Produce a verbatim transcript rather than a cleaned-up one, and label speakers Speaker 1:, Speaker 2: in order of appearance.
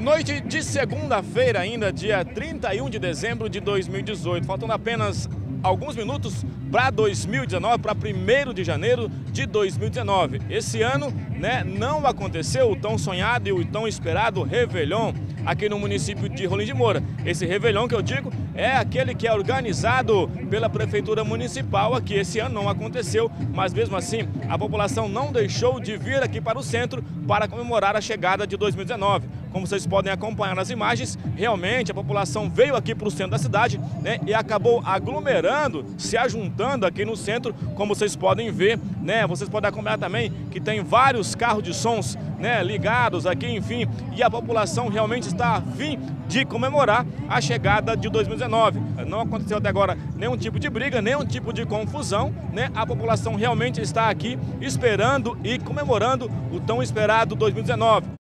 Speaker 1: Noite de segunda-feira ainda, dia trinta e um de dezembro de dois mil e dezoito, faltando apenas alguns minutos para dois mil e dezenove, para primeiro de janeiro de dois mil e dezenove. Esse ano, né, não aconteceu o tão sonhado e o tão esperado Réveillon aqui no município de Rolim de Moura. Esse Réveillon que eu digo é aquele que é organizado pela Prefeitura Municipal aqui. Esse ano não aconteceu, mas mesmo assim a população não deixou de vir aqui para o centro para comemorar a chegada de dois mil e dezenove. Como vocês podem acompanhar nas imagens, realmente a população veio aqui para o centro da cidade, né, e acabou aglomerando, se ajuntando aqui no centro, como vocês podem ver, né? Vocês podem acompanhar também que tem vários carros de sons, né, ligados aqui, enfim, e a população realmente está a fim de comemorar a chegada de dois mil e dezenove. Não aconteceu até agora nenhum tipo de briga, nenhum tipo de confusão, né? A população realmente está aqui esperando e comemorando o tão esperado dois mil e dezenove.